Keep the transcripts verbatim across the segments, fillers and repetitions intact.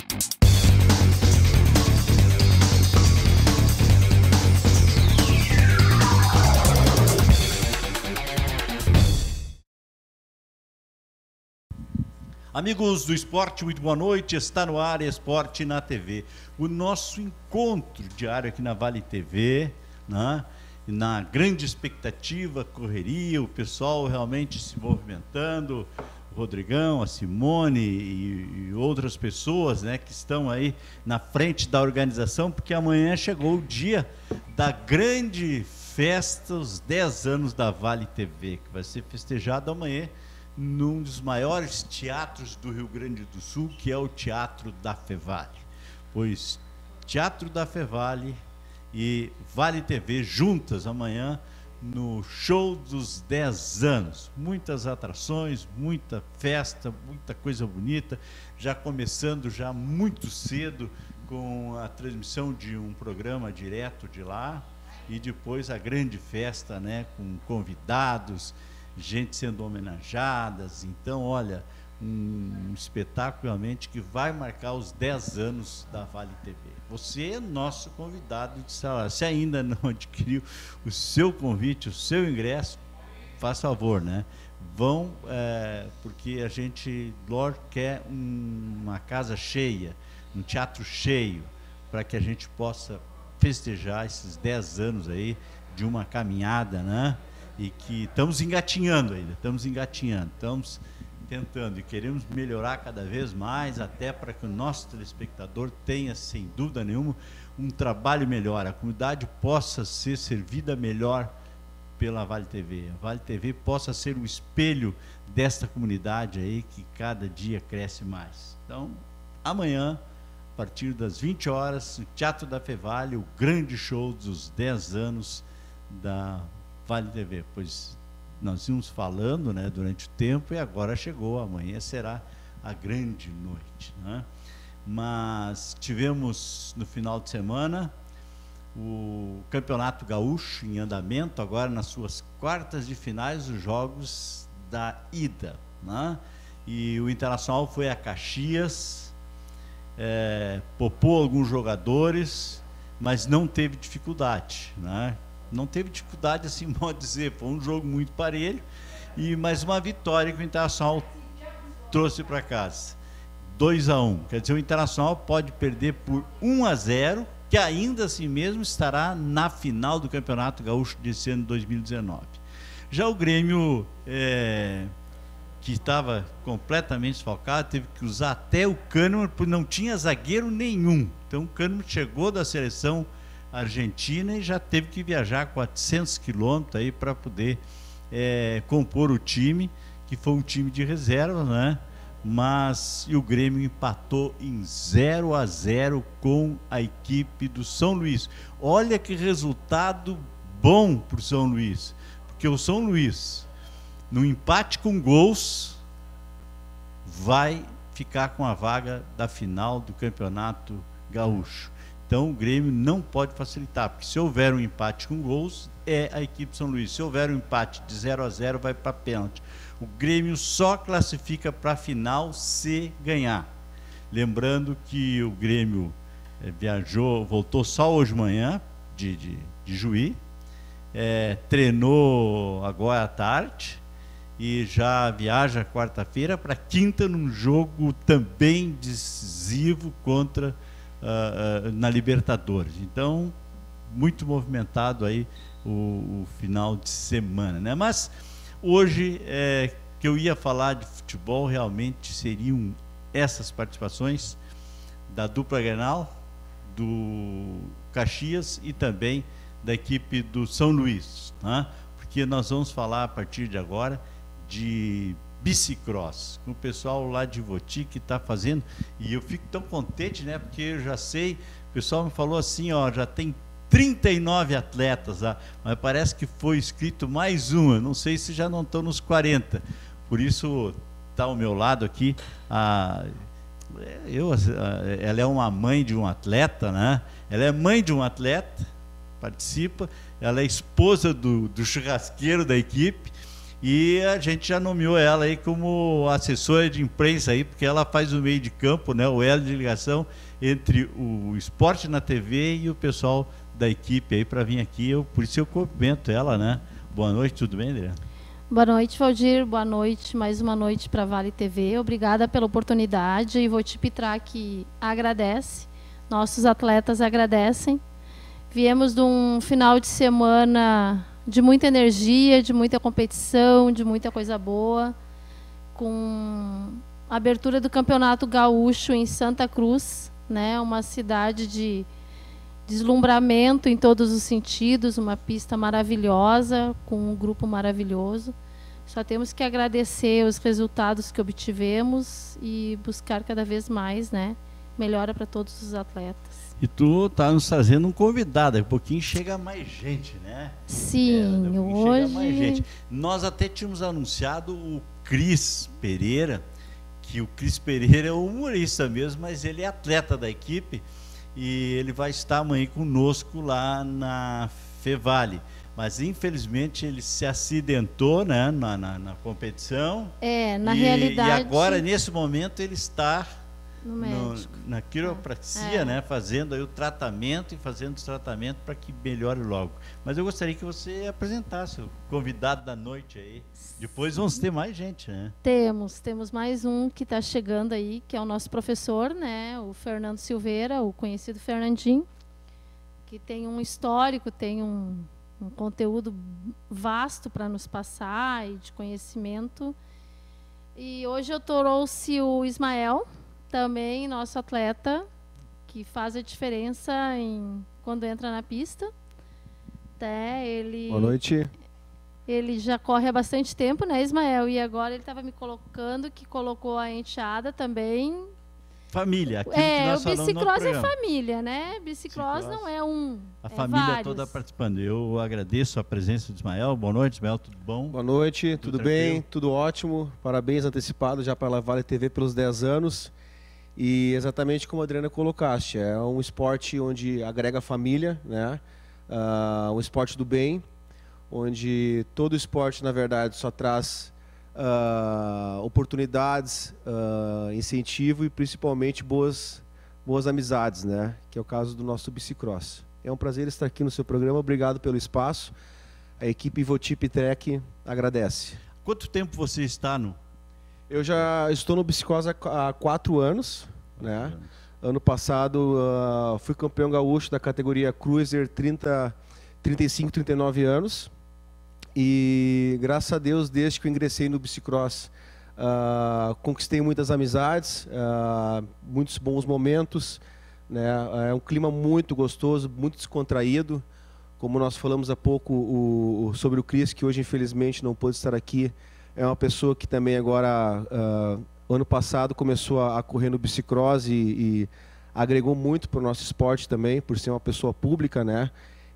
Amigos do esporte, muito boa noite. Está no ar Esporte na T V. O nosso encontro diário aqui na Vale T V, né? Na grande expectativa, correria, o pessoal realmente se movimentando, o Rodrigão, a Simone e, e outras pessoas, né, que estão aí na frente da organização, porque amanhã chegou o dia da grande festa, os dez anos da Vale T V, que vai ser festejado amanhã num dos maiores teatros do Rio Grande do Sul, que é o Teatro da Fevale. Pois Teatro da Fevale e Vale T V juntas amanhã no show dos dez anos. Muitas atrações, muita festa, muita coisa bonita, já começando já muito cedo com a transmissão de um programa direto de lá e depois a grande festa, né, com convidados, gente sendo homenageadas. Então, olha, um espetáculo realmente que vai marcar os dez anos da Vale T V. Você é nosso convidado de sala. Se ainda não adquiriu o seu convite, o seu ingresso, faz favor, né? Vão, é, porque a gente, lógico, quer um, uma casa cheia, um teatro cheio, para que a gente possa festejar esses dez anos aí de uma caminhada, né? E que estamos engatinhando ainda, estamos engatinhando, estamos tentando e queremos melhorar cada vez mais, até para que o nosso telespectador tenha, sem dúvida nenhuma, um trabalho melhor, a comunidade possa ser servida melhor pela Vale T V, a Vale T V possa ser o espelho desta comunidade aí que cada dia cresce mais. Então, amanhã, a partir das vinte horas, no Teatro da Fevale, o grande show dos dez anos da Vale T V, pois nós íamos falando, né, durante o tempo, e agora chegou, amanhã será a grande noite, né? Mas tivemos no final de semana o Campeonato Gaúcho em andamento, agora nas suas quartas de finais, os jogos da ida, né? E o Internacional foi a Caxias, é, poupou alguns jogadores, mas não teve dificuldade, né? Não teve dificuldade, assim, modo dizer, foi um jogo muito parelho, e mais uma vitória que o Internacional trouxe para casa, dois a um. Quer dizer, o Internacional pode perder por um a zero, que ainda assim mesmo estará na final do Campeonato Gaúcho desse ano de dois mil e dezenove. Já o Grêmio, é, que estava completamente desfalcado, teve que usar até o Kahneman, porque não tinha zagueiro nenhum. Então o Kahneman chegou da seleção argentina e já teve que viajar quatrocentos quilômetros aí para poder é, compor o time, que foi um time de reserva, né? Mas e o Grêmio empatou em zero a zero com a equipe do São Luís. Olha que resultado bom para o São Luís, porque o São Luís, no empate com gols, vai ficar com a vaga da final do Campeonato Gaúcho. Então o Grêmio não pode facilitar, porque se houver um empate com gols, é a equipe de São Luís. Se houver um empate de zero a zero, vai para pênalti. O Grêmio só classifica para a final se ganhar. Lembrando que o Grêmio é, viajou, voltou só hoje de manhã, de, de, de Juí, é, treinou agora à tarde e já viaja quarta-feira para quinta num jogo também decisivo contra Uh, uh, na Libertadores. Então, muito movimentado aí o, o final de semana, né? Mas hoje é, que eu ia falar de futebol, realmente seriam essas participações da dupla Grenal, do Caxias e também da equipe do São Luís, né? Porque nós vamos falar a partir de agora de bicicross, com o pessoal lá de Voti que está fazendo, e eu fico tão contente, né, porque eu já sei, o pessoal me falou assim, ó, já tem trinta e nove atletas lá, mas parece que foi escrito mais uma, não sei se já não estão nos quarenta, por isso está ao meu lado aqui, a, eu, a, ela é uma mãe de um atleta, né, ela é mãe de um atleta, participa, ela é esposa do, do churrasqueiro da equipe, E a gente já nomeou ela aí como assessora de imprensa aí, porque ela faz o meio de campo, né, o elo de ligação entre o esporte na T V e o pessoal da equipe aí para vir aqui. Eu, por isso eu cumprimento ela, né? Boa noite, tudo bem, Adriana? Boa noite, Valdir. Boa noite, mais uma noite para a Vale T V. Obrigada pela oportunidade e vou te pitrar que agradece. Nossos atletas agradecem. Viemos de um final de semana de muita energia, de muita competição, de muita coisa boa, com a abertura do Campeonato Gaúcho em Santa Cruz, né? Uma cidade de deslumbramento em todos os sentidos, uma pista maravilhosa, com um grupo maravilhoso. Só temos que agradecer os resultados que obtivemos e buscar cada vez mais, né, melhora para todos os atletas. E tu tá nos trazendo um convidado, daqui a pouquinho chega mais gente, né? Sim, é, hoje... Chega mais gente. Nós até tínhamos anunciado o Cris Pereira, que o Cris Pereira é humorista mesmo, mas ele é atleta da equipe e ele vai estar amanhã conosco lá na Fevale. Mas infelizmente ele se acidentou, né, na, na, na competição. É, na e, realidade... E agora, nesse momento, ele está... No médico. No, na quiropraxia, é. né, fazendo aí o tratamento e fazendo o tratamento para que melhore logo. Mas eu gostaria que você apresentasse o convidado da noite aí. Depois vamos ter mais gente, né? Temos, temos mais um que está chegando aí, que é o nosso professor, né, o Fernando Silveira, o conhecido Fernandinho, que tem um histórico, tem um, um conteúdo vasto para nos passar e de conhecimento. E hoje eu trouxe o Ismael, também nosso atleta, que faz a diferença em, quando entra na pista. Até ele, Boa noite. Ele já corre há bastante tempo, né, Ismael? E agora ele estava me colocando que colocou a enteada também. Família, aquilo é, que nós o falamos no bicicross é programa. família, né? Bicicross não é um, A é família vários. toda participando. Eu agradeço a presença do Ismael. Boa noite, Ismael, tudo bom? Boa noite, tudo, tudo bem? Tudo ótimo. Parabéns antecipado já para a Vale T V pelos dez anos. E exatamente como a Adriana colocaste, é um esporte onde agrega família, né? Uh, um esporte do bem, onde todo esporte, na verdade, só traz uh, oportunidades, uh, incentivo e principalmente boas, boas amizades, né? Que é o caso do nosso bicicross. É um prazer estar aqui no seu programa, obrigado pelo espaço. A equipe Ivotip Trek agradece. Quanto tempo você está no... Eu já estou no bicicross há quatro anos, né? Ano passado uh, fui campeão gaúcho da categoria Cruiser trinta, trinta e cinco, trinta e nove anos. E graças a Deus, desde que eu ingressei no bicicross, uh, conquistei muitas amizades, uh, muitos bons momentos, né? É um clima muito gostoso, muito descontraído. Como nós falamos há pouco o, o, sobre o Cris, que hoje infelizmente não pôde estar aqui. É uma pessoa que também agora, uh, ano passado, começou a, a correr no bicicross e, e agregou muito para o nosso esporte também, por ser uma pessoa pública, né?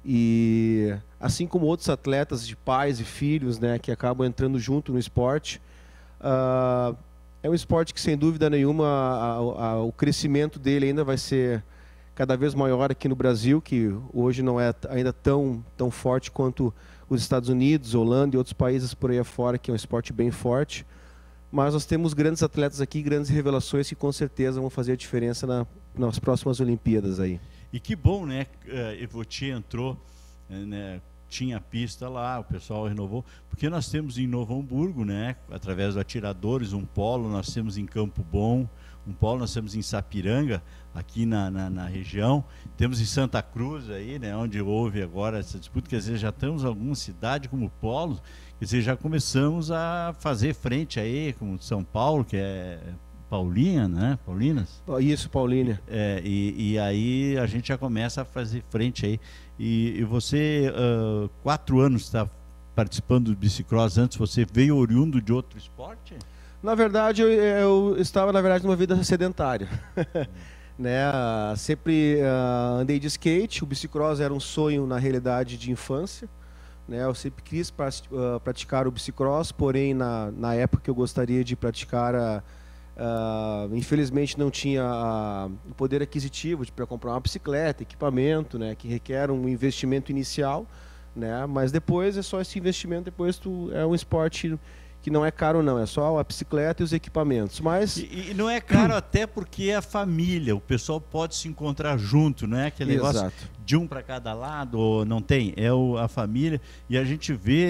E assim como outros atletas de pais e filhos, né, que acabam entrando junto no esporte, uh, é um esporte que, sem dúvida nenhuma, a, a, o crescimento dele ainda vai ser cada vez maior aqui no Brasil, que hoje não é ainda tão, tão forte quanto os Estados Unidos, Holanda e outros países por aí afora, que é um esporte bem forte. Mas nós temos grandes atletas aqui, grandes revelações que com certeza vão fazer a diferença na, nas próximas Olimpíadas aí. E que bom, né? Ivoti entrou, né? Tinha pista lá, o pessoal renovou, porque nós temos em Novo Hamburgo, né? Através do Atiradores, um polo, nós temos em Campo Bom, um polo, nós temos em Sapiranga, aqui na, na, na região, temos em Santa Cruz aí, né, onde houve agora essa disputa, quer dizer, já temos alguma cidade como polo, quer dizer, já começamos a fazer frente aí, como São Paulo, que é Paulinha, né, Paulinas? Isso, Paulínia. É, e, e aí a gente já começa a fazer frente aí, e, e você, uh, quatro anos está participando do bicicross, antes você veio oriundo de outro esporte? Na verdade, eu, eu estava, na verdade, numa vida sedentária. Né? Sempre uh, andei de skate, o bicicross era um sonho, na realidade, de infância. Né? Eu sempre quis pra, uh, praticar o bicicross, porém, na, na época que eu gostaria de praticar, uh, uh, infelizmente não tinha uh, o poder aquisitivo para comprar uma bicicleta, equipamento, né? Que requer um investimento inicial. né? Mas depois é só esse investimento, depois tu, é um esporte que não é caro não, é só a bicicleta e os equipamentos. Mas E, e não é caro até porque é a família, o pessoal pode se encontrar junto, não é aquele negócio Exato. de um para cada lado, ou não tem, é o, a família. E a gente vê,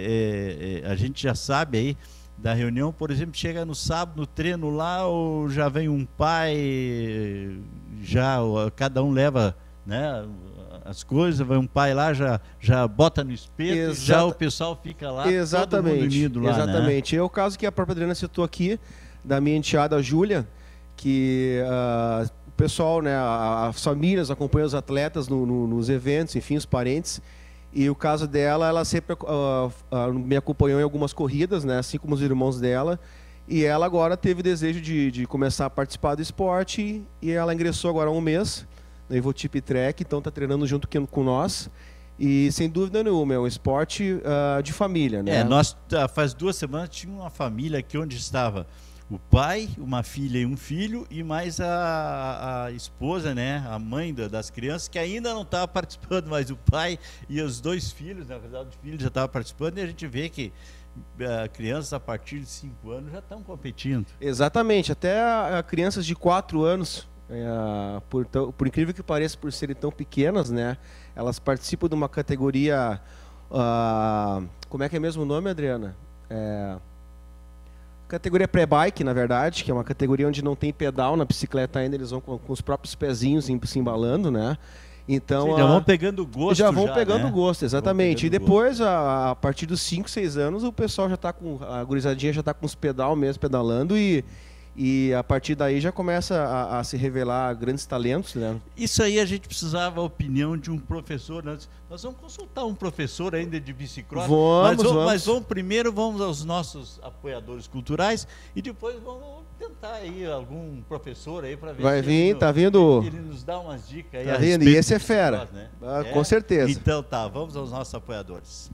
é, é, a gente já sabe aí da reunião, por exemplo, chega no sábado, no treino lá, ou já vem um pai, já cada um leva, né, as coisas, vai um pai lá, já, já bota no espeto, Exata... já o pessoal fica lá, exatamente, todo mundo unido lá, exatamente. né? É o caso que a própria Adriana citou aqui, da minha enteada Júlia, que uh, o pessoal, né, as famílias acompanham os atletas no, no, nos eventos, enfim, os parentes. E o caso dela, ela sempre uh, uh, me acompanhou em algumas corridas, né, assim como os irmãos dela. E ela agora teve desejo de, de começar a participar do esporte e ela ingressou agora há um mês no Evotip Trek, então está treinando junto com nós. E sem dúvida nenhuma, é um esporte uh, de família, né? É, nós faz duas semanas tinha uma família aqui onde estava o pai, uma filha e um filho, e mais a, a esposa, né, a mãe da, das crianças, que ainda não estava participando, mas o pai e os dois filhos, né, o casal de filhos já estava participando, e a gente vê que uh, crianças a partir de cinco anos já estão competindo. Exatamente, até uh, crianças de quatro anos, uh, por, por incrível que pareça, por serem tão pequenas, né, elas participam de uma categoria, uh, como é que é mesmo o nome, Adriana? É... Categoria pré-bike, na verdade, que é uma categoria onde não tem pedal na bicicleta ainda, eles vão com, com os próprios pezinhos se embalando, né? Então, Sim, já a... vão pegando gosto. Já vão já, pegando né? gosto, exatamente. Pegando E depois, a, a partir dos cinco, seis anos, o pessoal já está com, a gurizadinha já está com os pedal mesmo, pedalando, e, e a partir daí já começa a, a se revelar grandes talentos, né? Isso aí a gente precisava a opinião de um professor. Nós, nós vamos consultar um professor ainda de bicicross. Vamos, mas vamos, vamos. Mas vamos primeiro vamos aos nossos apoiadores culturais e depois vamos tentar aí algum professor aí para ver. Vai se vir, ele, tá vindo. Ele nos dá umas dicas aí. Tá a vindo, respeito e esse é do fera. bicicross, né? Ah, É? com certeza. Então tá, vamos aos nossos apoiadores.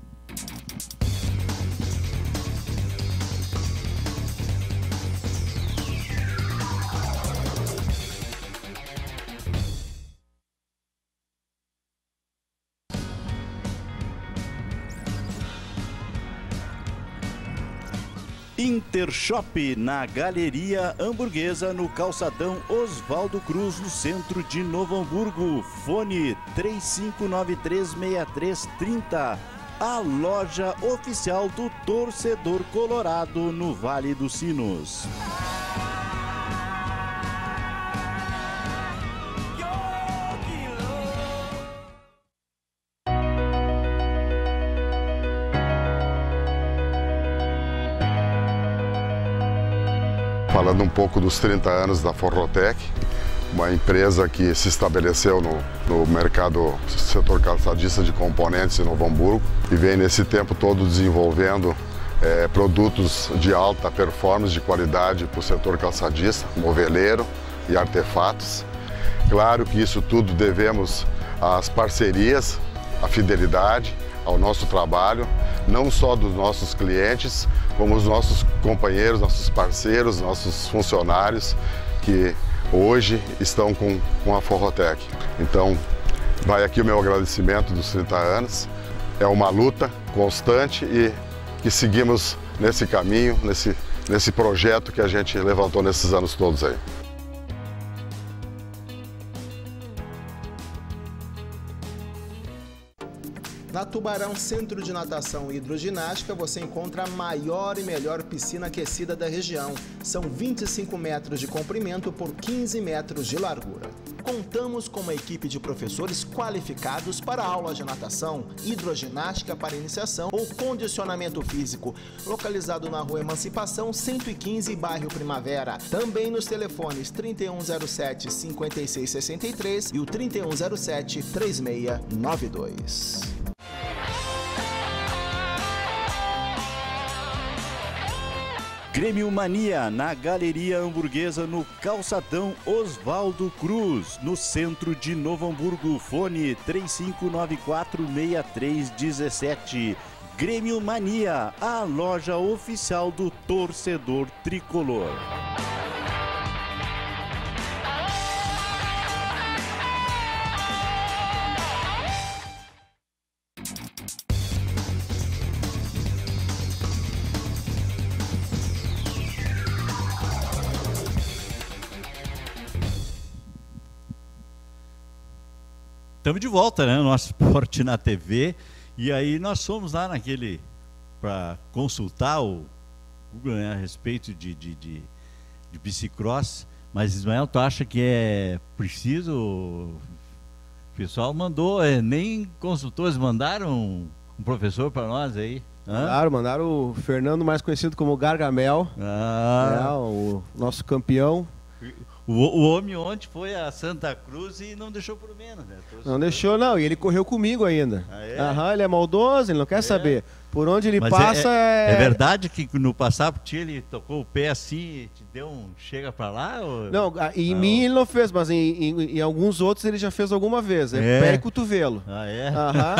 Intershop, na Galeria Hamburguesa, no calçadão Oswaldo Cruz, no centro de Novo Hamburgo. Fone três cinco nove três, seis três três zero. A loja oficial do torcedor colorado no Vale dos Sinos. Falando um pouco dos trinta anos da Forrotec, uma empresa que se estabeleceu no, no mercado setor calçadista de componentes em Novo Hamburgo e vem nesse tempo todo desenvolvendo é, produtos de alta performance, de qualidade para o setor calçadista, moveleiro e artefatos. Claro que isso tudo devemos às parcerias, à fidelidade, ao nosso trabalho, não só dos nossos clientes, como os nossos companheiros, nossos parceiros, nossos funcionários que hoje estão com, com a Forrotec. Então, vai aqui o meu agradecimento dos trinta anos. É uma luta constante e que seguimos nesse caminho, nesse, nesse projeto que a gente levantou nesses anos todos aí. Na Tubarão Centro de Natação e Hidroginástica, você encontra a maior e melhor piscina aquecida da região. São vinte e cinco metros de comprimento por quinze metros de largura. Contamos com uma equipe de professores qualificados para aulas de natação, hidroginástica para iniciação ou condicionamento físico, localizado na Rua Emancipação cento e quinze, bairro Primavera. Também nos telefones trinta e um zero sete, cinquenta e seis sessenta e três e o trinta e um zero sete, trinta e seis noventa e dois. Grêmio Mania, na Galeria Hamburguesa, no calçadão Oswaldo Cruz, no centro de Novo Hamburgo. Fone três cinco nove quatro, seis três um sete. Grêmio Mania, a loja oficial do torcedor tricolor. Estamos de volta, né? Nosso Esporte na T V. E aí nós fomos lá naquele para consultar o Google, né, a respeito de, de, de, de bicicross. Mas, Ismael, tu acha que é preciso? O pessoal mandou, é, nem consultores, mandaram um professor para nós aí. Hã? Mandaram, mandaram o Fernando, mais conhecido como Gargamel, Ah. né, o nosso campeão. O, o homem ontem foi a Santa Cruz e não deixou por menos, né? Trouxe Não deixou, não, e ele correu comigo ainda. Ah, é? Aham, ele é maldoso, ele não quer É. saber. Por onde ele Mas passa é, é... é verdade que no passado ele tocou o pé assim e te deu um chega pra lá? Ou... Não, em Não. mim ele não fez, mas em, em, em alguns outros ele já fez alguma vez. É, É. pé e cotovelo. Ah, é? Aham.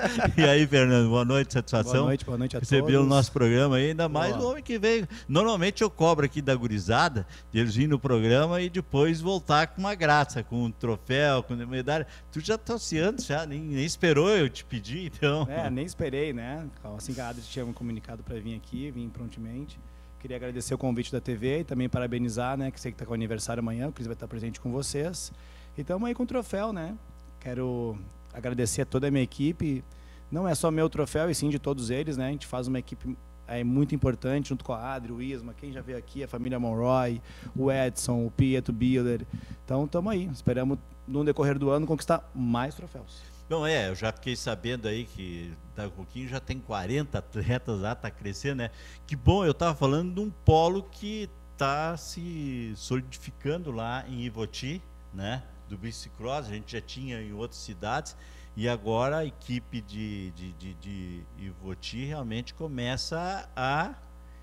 E aí, Fernando, boa noite, satisfação. Boa noite, boa noite a Recebeu todos. o nosso programa aí, ainda mais Boa. o homem que veio. Normalmente eu cobro aqui da gurizada, de eles virem no programa e depois voltar com uma graça, com um troféu, com uma medalha. Tu já tá ansiando, já, nem, nem esperou eu te pedir, então. É, nem esperei, né? Assim que a Adri tinha me comunicado para vir aqui, vim prontamente. Queria agradecer o convite da T V e também parabenizar, né? Que sei que está com aniversário amanhã, o Cris vai estar presente com vocês. E estamos aí com o troféu, né? Quero agradecer a toda a minha equipe. Não é só meu troféu, e sim de todos eles, né? A gente faz uma equipe é, muito importante, junto com a Adri, o Isma, quem já veio aqui, a família Monroy, o Edson, o Pietro Biller. Então, estamos aí. Esperamos, no decorrer do ano, conquistar mais troféus. Bom, é, eu já fiquei sabendo aí que daqui a pouquinho já tem quarenta atletas lá, tá crescendo, né? Que bom, eu tava falando de um polo que tá se solidificando lá em Ivoti, né? Do bicicross, a gente já tinha em outras cidades, e agora a equipe de, de, de, de Ivoti realmente começa a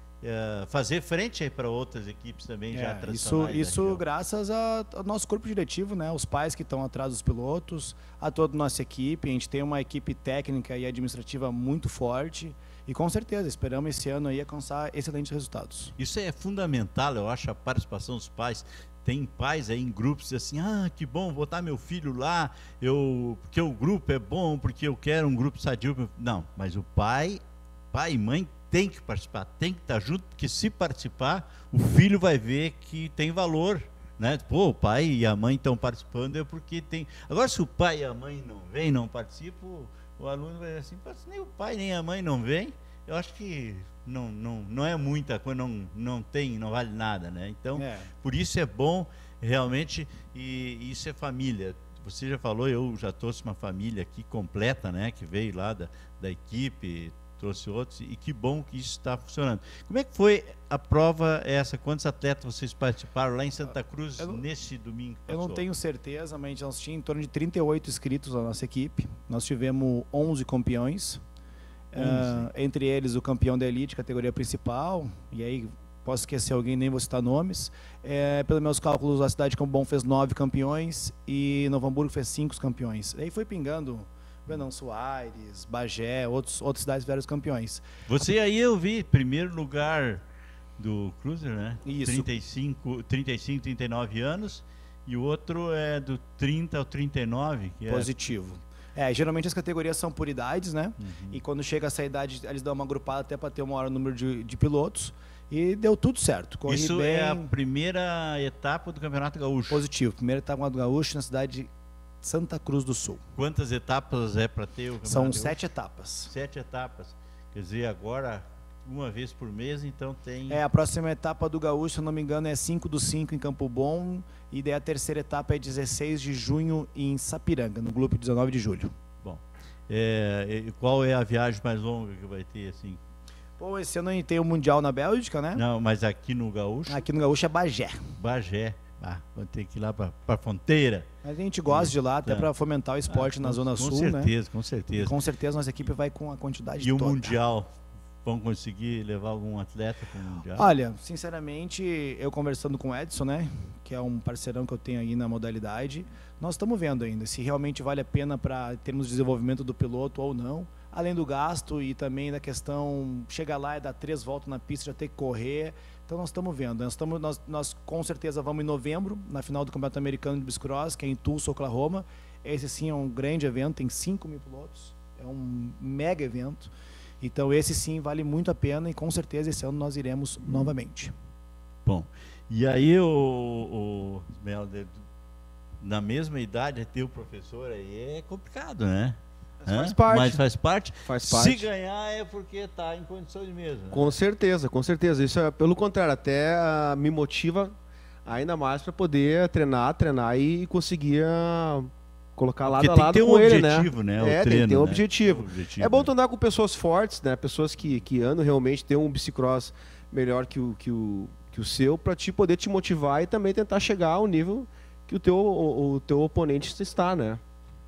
uh, fazer frente aí para outras equipes também já É, isso, tradicionais. da isso região. graças a- ao nosso corpo diretivo, né? Os pais que estão atrás dos pilotos, a toda a nossa equipe. A gente tem uma equipe técnica e administrativa muito forte e com certeza esperamos esse ano aí alcançar excelentes resultados. Isso é fundamental, eu acho, a participação dos pais. Tem pais aí em grupos assim, ah, que bom, vou botar meu filho lá, eu, porque o grupo é bom, porque eu quero um grupo sadio. Não, mas o pai, pai e mãe tem que participar, tem que estar junto, porque se participar, o filho vai ver que tem valor, né? Pô, o pai e a mãe estão participando é porque tem... Agora, se o pai e a mãe não vêm, não participam, o, o aluno vai dizer assim, "Pô, se nem o pai nem a mãe não vêm, eu acho que não, não, não é muita coisa, não, não tem, não vale nada, né? Então, É. por isso é bom, realmente, e isso é família. Você já falou, eu já trouxe uma família aqui completa, né? Que veio lá da, da equipe, trouxe outros, e que bom que isso está funcionando. Como é que foi a prova essa? Quantos atletas vocês participaram lá em Santa Cruz Eu não- nesse domingo que Eu não passou? tenho certeza, mas nós tínhamos em torno de trinta e oito inscritos na nossa equipe. Nós tivemos onze campeões. Ah, entre eles o campeão da elite, categoria principal, e aí posso esquecer alguém, nem vou citar nomes. É, pelos meus cálculos, a cidade de Campo Bom fez nove campeões e Novo Hamburgo fez cinco campeões. Aí foi pingando Venão Soares, Bagé, outros, outras cidades tiveram os campeões. Você aí eu vi, primeiro lugar do Cruiser, né? Isso. trinta e cinco, trinta e cinco, trinta e nove anos, e o outro é do trinta ao trinta e nove, que é... Positivo. É, geralmente as categorias são por idades, né? Uhum. E quando chega essa idade, eles dão uma agrupada até para ter o maior número de, de pilotos. E deu tudo certo. Corri Isso bem, é a primeira etapa do Campeonato Gaúcho. positivo. Primeira etapa do Gaúcho na cidade de Santa Cruz do Sul. Quantas etapas é para ter o Campeonato São Gaúcho? sete etapas. Sete etapas. Quer dizer, agora uma vez por mês, então tem... É, a próxima etapa do Gaúcho, se eu não me engano, é cinco do cinco em Campo Bom. E daí a terceira etapa é dezesseis de junho em Sapiranga, no grupo dezenove de julho. Bom, é, e qual é a viagem mais longa que vai ter, assim? Pô, esse ano a gente tem o Mundial na Bélgica, né? Não, mas aqui no Gaúcho, Aqui no Gaúcho é Bagé. Bagé. Ah, vou ter que ir lá para a fronteira. Mas a gente gosta de ir lá até Tá. para fomentar o esporte Ah, na com- Zona com Sul, né? certeza, com E certeza. com certeza nossa equipe vai com a quantidade E o toda. Mundial? Vão conseguir levar algum atleta para o Mundial? Olha, sinceramente, eu conversando com o Edson, né, que é um parceirão que eu tenho aí na modalidade, nós estamos vendo ainda se realmente vale a pena para termos desenvolvimento do piloto ou não, além do gasto e também da questão chegar lá e dar três voltas na pista, já ter que correr. Então nós estamos vendo. Nós, estamos, nós, nós com certeza vamos em novembro, na final do Campeonato Americano de Bicicross, que é em Tulsa, Oklahoma. Esse sim é um grande evento, tem cinco mil pilotos, é um mega evento. Então esse sim vale muito a pena e com certeza esse ano nós iremos novamente. Bom, e aí o, o Mel, de- na mesma idade, ter o professor aí é complicado, né? Mas faz parte. Mas faz parte. Faz parte. Se ganhar é porque está em condições mesmo. Né? Com certeza, com certeza. Isso é, pelo contrário, até uh, me motiva ainda mais para poder treinar, treinar e conseguir uh, colocar lado porque a lado tem que ter com um ele, objetivo, né? né? É, o treino, tem que ter um né? objetivo. objetivo. É bom tu andar com pessoas fortes, né? Pessoas que, que andam realmente, ter um bicicross melhor que o, que o, que o seu, para te poder te motivar e também tentar chegar ao nível que o teu, o, o teu oponente está, né?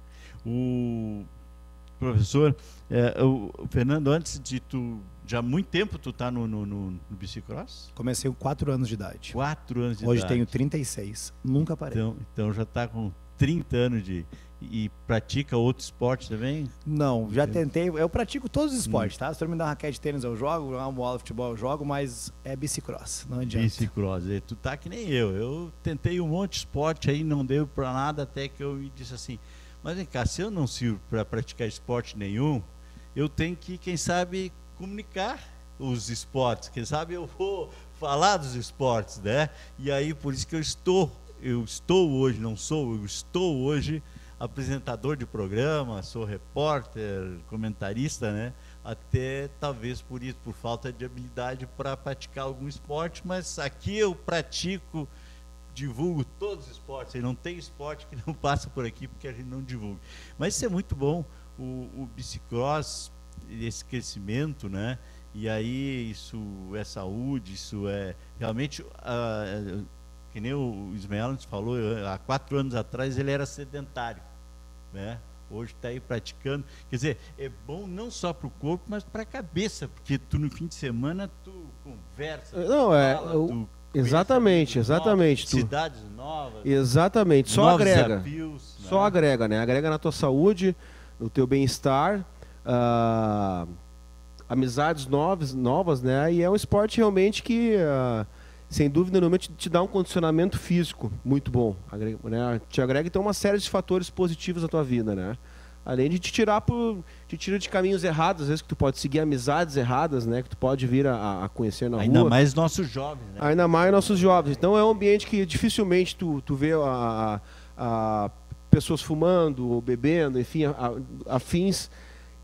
O professor, é, o, o Fernando, antes de tu, já há muito tempo tu tá no, no, no, no bicicross? Comecei com quatro anos de idade. Quatro anos de Hoje idade. tenho trinta e seis. Nunca parei. Então, então já está com trinta anos de... E pratica outro esporte também? Não, já tentei. Eu pratico todos os esportes, tá? Se tu me dá uma raquete de tênis, eu jogo, uma bola de futebol, eu jogo, mas é bicicross, não adianta. Bicicross. E tu tá que nem eu. Eu tentei um monte de esporte aí, não deu para nada, até que eu me disse assim, mas vem cá, se eu não sirvo para praticar esporte nenhum, eu tenho que, quem sabe, comunicar os esportes. Quem sabe eu vou falar dos esportes, né? E aí, por isso que eu estou, eu estou hoje, não sou, eu estou hoje apresentador de programa, sou repórter, comentarista, né? Até talvez por isso, por falta de habilidade para praticar algum esporte, mas aqui eu pratico, divulgo todos os esportes, e não tem esporte que não passa por aqui porque a gente não divulga. Mas isso é muito bom, o, o bicicross, esse crescimento, né? E aí isso é saúde, isso é realmente... Uh, que nem o Ismael nos falou, há quatro anos atrás ele era sedentário, né? Hoje está aí praticando. Quer dizer, é bom não só para o corpo, mas para a cabeça, porque tu no fim de semana tu conversa, não, é, fala, eu, tu exatamente, exatamente. Novos, tu, cidades novas. Exatamente, só novos agrega. Desafios, só né? agrega, né? Agrega na tua saúde, no teu bem-estar, uh, amizades novas, novas, né? E é um esporte realmente que... Uh, sem dúvida nenhuma, te, te dá um condicionamento físico muito bom, agrega, né? Te agrega então uma série de fatores positivos na tua vida, né? Além de te tirar por, te tira de caminhos errados, às vezes que tu pode seguir amizades erradas, né? Que tu pode vir a, a conhecer na Ainda rua. Ainda mais nossos jovens, né? Ainda mais nossos jovens. Então é um ambiente que dificilmente tu, tu vê a, a, a pessoas fumando ou bebendo, enfim, a, a, afins.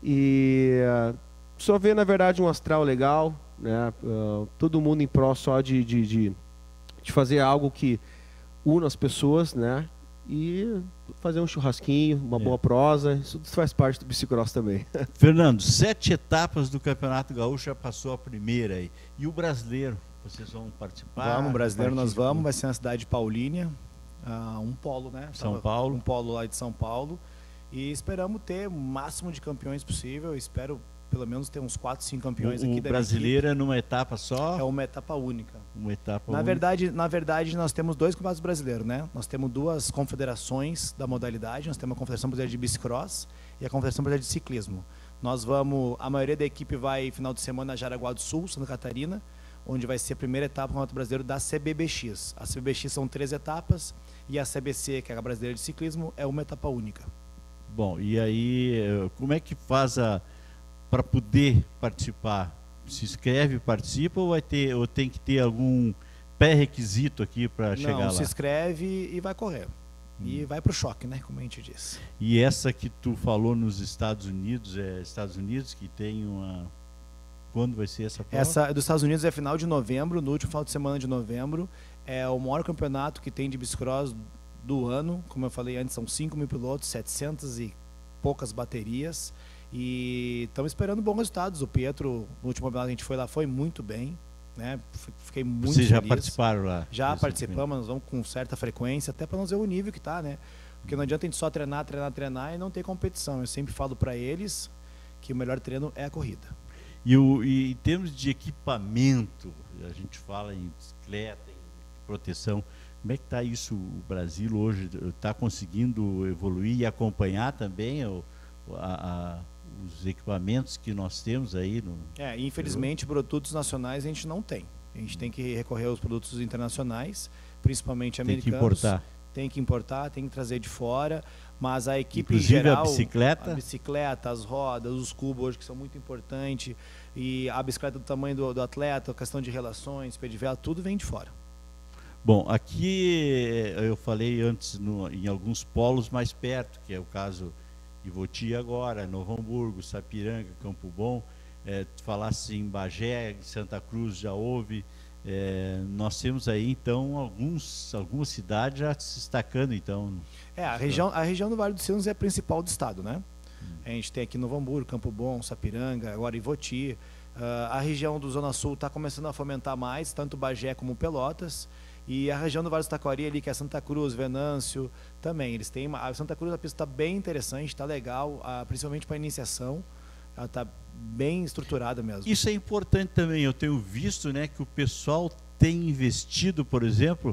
E a, só vê, na verdade, um astral legal, né? Uh, todo mundo em prol só de, de, de, de fazer algo que una as pessoas, né? E fazer um churrasquinho, uma é. boa prosa, isso faz parte do bicicross também. Fernando, sete etapas do Campeonato Gaúcho, já passou a primeira aí. E o brasileiro, vocês vão participar? Vamos, brasileiro nós vamos, vai ser na cidade de Paulínia, uh, um polo, né? São Tava, Paulo. Um polo lá de São Paulo. E esperamos ter o máximo de campeões possível, espero pelo menos ter uns quatro, cinco campeões o, aqui o da brasileiro é numa etapa só? É uma etapa única. Uma etapa na única. verdade, na verdade, nós temos dois campeonatos brasileiros, né? Nós temos duas confederações da modalidade, nós temos a Confederação Brasileira de Bicicross e a Confederação Brasileira de Ciclismo. Nós vamos, a maioria da equipe vai final de semana a Jaraguá do Sul, Santa Catarina, onde vai ser a primeira etapa do Campeonato Brasileiro da C B B X. A C B B X são três etapas e a C B C, que é a Brasileira de Ciclismo, é uma etapa única. Bom, e aí, como é que faz a para poder participar? Se inscreve, participa ou vai ter, ou tem que ter algum pré-requisito aqui para chegar lá? Não, se inscreve e vai correr. Hum. E vai para o choque, né? Como a gente disse. E essa que tu falou nos Estados Unidos, é Estados Unidos que tem uma... Quando vai ser essa prova? Essa dos Estados Unidos é final de novembro, no último final de semana de novembro. É o maior campeonato que tem de bicicross do ano. Como eu falei antes, são cinco mil pilotos, setecentas e poucas baterias. E estamos esperando bons resultados. O Pietro, no último campeonato que a gente foi lá, foi muito bem, né? Fiquei muito Vocês já feliz. participaram lá? Já participamos, nós vamos com certa frequência, até para nós ver o nível que está, né? Porque não adianta a gente só treinar, treinar, treinar e não ter competição. Eu sempre falo para eles que o melhor treino é a corrida. E, o, e em termos de equipamento, a gente fala em bicicleta, em proteção, como é que está isso? O Brasil hoje está conseguindo evoluir e acompanhar também o, a, a, os equipamentos que nós temos aí? No... É, infelizmente, produtos nacionais a gente não tem. A gente tem que recorrer aos produtos internacionais, principalmente americanos. Tem que importar. Tem que importar, tem que trazer de fora, mas a equipe Inclusive em geral... a bicicleta? A cicleta, as rodas, os cubos hoje que são muito importantes, e a bicicleta do tamanho do, do atleta, a questão de relações, pedivela, tudo vem de fora. Bom, aqui eu falei antes no, em alguns polos mais perto, que é o caso de Ivoti agora, Novo Hamburgo, Sapiranga, Campo Bom. É, tu falasse em Bagé, em Santa Cruz já houve. É, nós temos aí então alguns, algumas cidades já se destacando então. É, a região, a região do Vale dos Sinos é a principal do estado, né? Hum. A gente tem aqui Novo Hamburgo, Campo Bom, Sapiranga, agora Ivoti. Uh, a região do Zona Sul está começando a fomentar mais, tanto Bagé como Pelotas. E a região do Vale do Taquari ali, que é Santa Cruz, Venâncio, também. Eles têm uma, a Santa Cruz, a pista está bem interessante, está legal, uh, principalmente para iniciação. Ela está bem estruturada mesmo. Isso é importante também. Eu tenho visto, né, que o pessoal tem investido, por exemplo,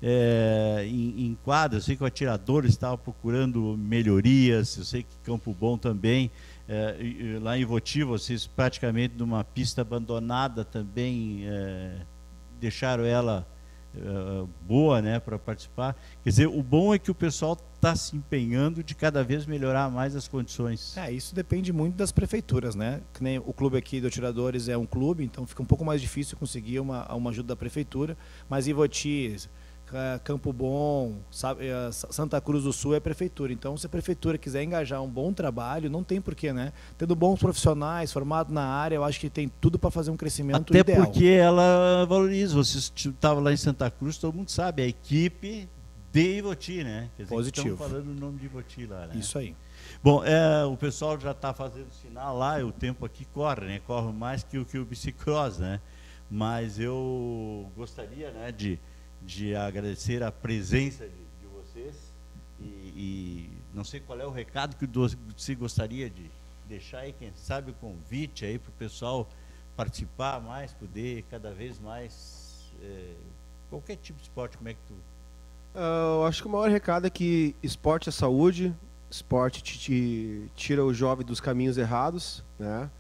é, em, em quadras. Eu sei que o atirador estava procurando melhorias. Eu sei que Campo Bom também. É, lá em Ivoti, vocês praticamente numa pista abandonada também é, deixaram ela é, boa, né, para participar. Quer dizer, o bom é que o pessoal está se empenhando de cada vez melhorar mais as condições. É, isso depende muito das prefeituras, né? Que nem o clube aqui do Atiradores é um clube, então fica um pouco mais difícil conseguir uma, uma ajuda da prefeitura, mas Ivoti, Campo Bom, Santa Cruz do Sul é prefeitura. Então, se a prefeitura quiser engajar um bom trabalho, não tem porquê, né? Tendo bons profissionais, formados na área, eu acho que tem tudo para fazer um crescimento Até ideal. Porque ela valoriza. Você estava lá em Santa Cruz, todo mundo sabe, a equipe de Ivoti, né? Quer dizer, positivo. Estamos falando o nome de Ivoti lá, né? Isso aí. Bom, é, o pessoal já está fazendo sinal lá, e o tempo aqui corre, né? Corre mais que o que o bicicross, né? Mas eu gostaria, né, de de agradecer a presença de, de vocês e, e não sei qual é o recado que você gostaria de deixar aí, quem sabe o convite aí para o pessoal participar mais, poder cada vez mais, é, qualquer tipo de esporte, como é que tu... Uh, eu acho que o maior recado é que esporte é saúde, esporte te, te tira o jovem dos caminhos errados, né?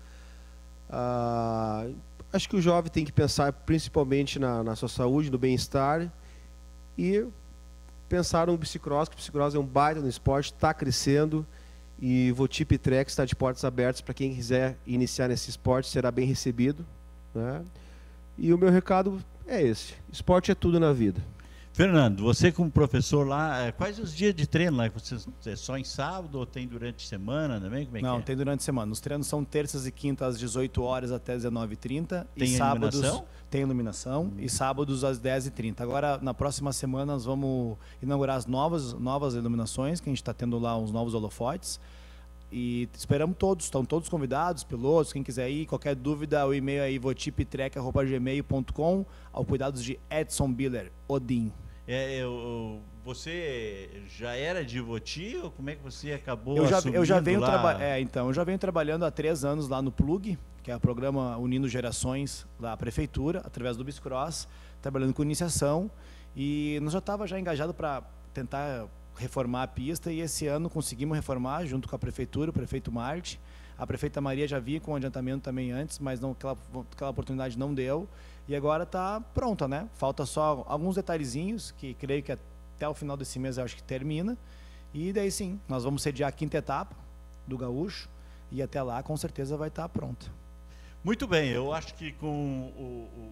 Uh, acho que o jovem tem que pensar principalmente na, na sua saúde, no bem-estar e pensar no bicicross, que o bicicross é um baita no esporte, está crescendo e Ivoti Pitrex está de portas abertas para quem quiser iniciar nesse esporte, será bem recebido, né? E o meu recado é esse, esporte é tudo na vida. Fernando, você como professor lá, quais os dias de treino lá? Você, é só em sábado ou tem durante a semana também? Como é Não, que é? tem durante a semana. Os treinos são terças e quintas às dezoito horas até dezenove e trinta. Tem e sábados iluminação? Tem iluminação. Hum. E sábados às dez e trinta. Agora, na próxima semana, nós vamos inaugurar as novas, novas iluminações, que a gente está tendo lá uns novos holofotes. E esperamos todos, estão todos convidados, pilotos, quem quiser ir, qualquer dúvida, o e-mail é ivotiptrek arroba gmail ponto com, ao cuidados de Edson Biller, Odin. É, eu, você já era de Ivoti ou como é que você acabou eu já, eu já venho lá? É, então, eu já venho trabalhando há três anos lá no Plug, que é o programa Unindo Gerações da Prefeitura, através do Bicicross, trabalhando com iniciação, e nós já estava já engajado para tentar reformar a pista, e esse ano conseguimos reformar junto com a Prefeitura, o prefeito Marte. A prefeita Maria já vinha com adiantamento também antes, mas não, aquela, aquela oportunidade não deu. E agora está pronta, né? Falta só alguns detalhezinhos, que creio que até o final desse mês eu acho que termina. E daí sim, nós vamos sediar a quinta etapa do Gaúcho, e até lá com certeza vai estar pronta. Muito bem, eu acho que com o, o,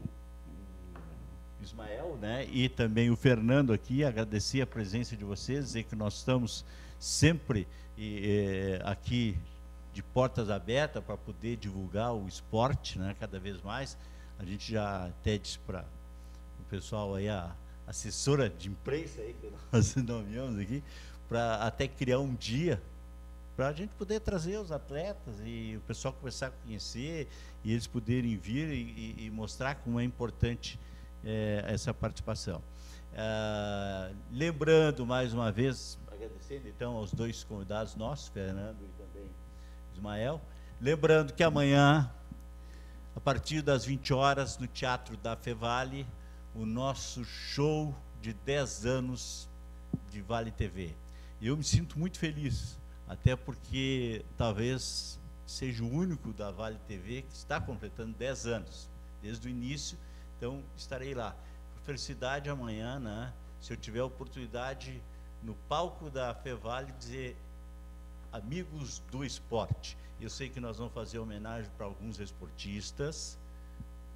o Ismael, né, e também o Fernando aqui, agradecer a presença de vocês, dizer que nós estamos sempre e, é, aqui de portas abertas para poder divulgar o esporte, né, cada vez mais. A gente já até disse para o pessoal aí, a assessora de imprensa aí, que nós nomeamos aqui, para até criar um dia para a gente poder trazer os atletas e o pessoal começar a conhecer e eles poderem vir e, e mostrar como é importante é, essa participação. Ah, lembrando mais uma vez, agradecendo então aos dois convidados nossos, Fernando e também Ismael, lembrando que amanhã, a partir das vinte horas, no Teatro da Fevale, o nosso show de dez anos de Vale T V. Eu me sinto muito feliz, até porque talvez seja o único da Vale T V que está completando dez anos, desde o início, então estarei lá. Felicidade amanhã, né? Se eu tiver a oportunidade no palco da Fevale dizer amigos do esporte. Eu sei que nós vamos fazer homenagem para alguns esportistas,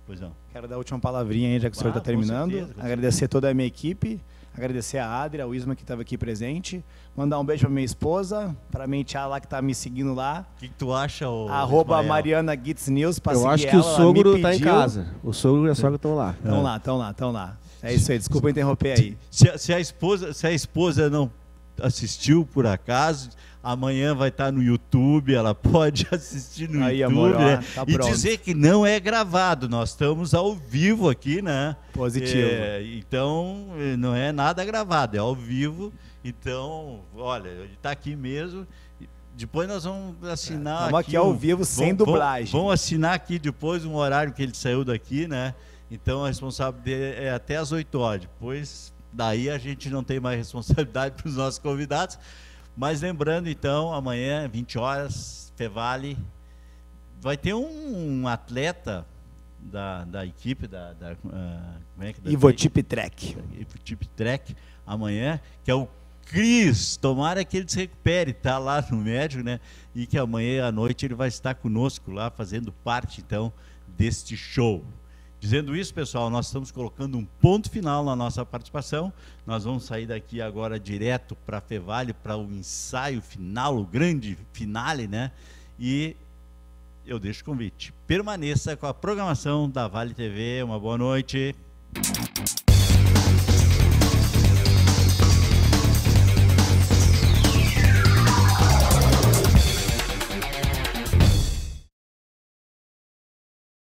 Pois não. Quero dar a última palavrinha aí, já que o senhor está Ah, com terminando. certeza, com Agradecer toda a minha equipe, agradecer a Adria, o Isma que estava aqui presente, mandar um beijo para minha esposa, para minha tia lá que está me seguindo lá. O que, que tu acha, ô, Arroba Ismael? Mariana Gitz News, para Eu seguir acho que ela, o ela sogro me tá em pediu. casa. O sogro e a sogra estão lá. Estão lá, estão lá, estão lá. É isso aí, desculpa interromper aí. Se, a- se a esposa, se a esposa não assistiu por acaso, amanhã vai estar no YouTube, ela pode assistir no Aí, YouTube, amor, ó, né? tá E pronto. dizer que não é gravado, nós estamos ao vivo aqui, né? Positivo. É, então, eh, não é nada gravado, é ao vivo. Então, olha, ele está aqui mesmo. Depois nós vamos assinar. Estamos aqui ao um- vivo, sem vamos- dublagem. Vamos assinar aqui depois um horário que ele saiu daqui, né? Então a responsabilidade dele é até às oito horas. Depois, daí a gente não tem mais responsabilidade para os nossos convidados. Mas lembrando, então, amanhã, vinte horas, Fevale, vai ter um, um atleta da, da equipe, da, da, ah, como é que da Ivotip Trek. Ivotip Trek, amanhã, que é o Cris. Tomara que ele se recupere, está lá no médico, né? E que amanhã à noite ele vai estar conosco lá, fazendo parte, então, deste show. Dizendo isso, pessoal, nós estamos colocando um ponto final na nossa participação. Nós vamos sair daqui agora direto para a Fevale, para o ensaio final, o grande finale, né? E eu deixo o convite. Permaneça com a programação da Vale T V. Uma boa noite.